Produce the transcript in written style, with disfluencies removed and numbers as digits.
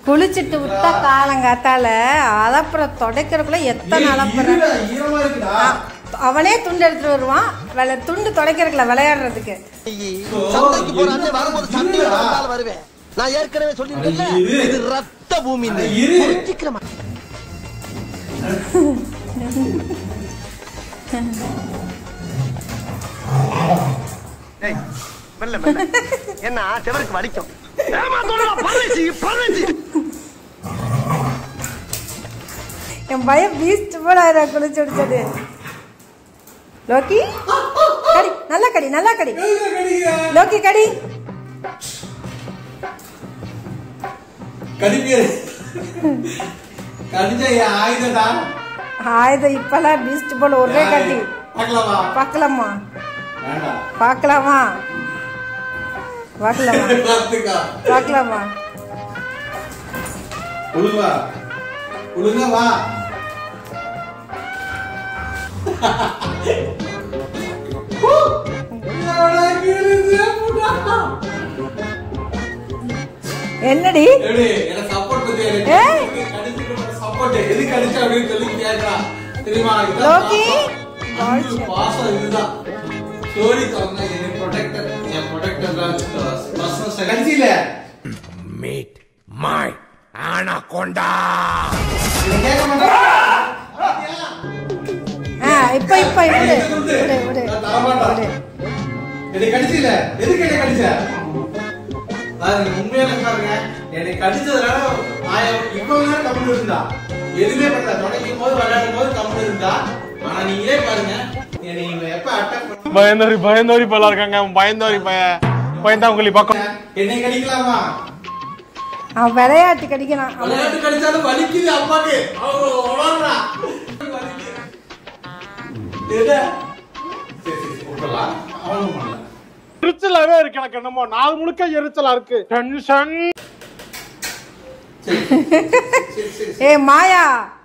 குளிச்சுட்டு விட்டா காலங்காத்தால அலப்புறம் துடைக்கிறதுக்குள்ள எத்தனை அலப்புறம். அவனே துண்டு எடுத்துட்டு வருவான், துண்டு துடைக்கிறதுக்குல விளையாடுறதுக்கு. நான் ஏற்கனவே சொல்லிருக்கேன், இது ரத்த பூமி. என்ன செவருக்கு வலிக்கும். என் பையன் பீஸ்ட் போல குளிச்சு விடுச்சது. லோக்கி கடி, நல்லா கடி, நல்லா கடி. லோக்கி கடி. ஆயுதம் இப்பெல்லாம் பீஸ்ட் போல ஒரே கட்டி. பார்க்கலாமா பார்க்கலாமா பார்க்கலாமா பார்க்கலாமா? என்னடி லோக்கி meet my anaconda. இப்ப இப்ப விடு விடு விடு. என்னை கடிச்சில எதுக்கு என்னை கடிச்ச? உண்மையில பாருங்க, என்னை கடிச்சதுனால இவ்வளவு நேரம் கம்முன்னு இருந்தா, எதுவுமே பண்ணல. தொடங்கும் போது விளையாடும் போது கம்முன்னு இருந்தா. ஆனா நீங்களே பாருங்க, என்னை எப்ப அட்டாக் பயந்தோரி பல இருக்காங்க. பயந்தோரி பயந்தாங்குழி பக்கம். என்னை கடிக்கலாமா? அவன் விளையாட்டு கடிக்கிறான். விளையாட்டு கடிச்சாலும் வலிக்குது அம்மாக்கு. எரிச்சலாவே இருக்கு எனக்கு. என்னமோ நாள் முழுக்க எரிச்சலா இருக்கு. டென்ஷன். ஏ மாயா,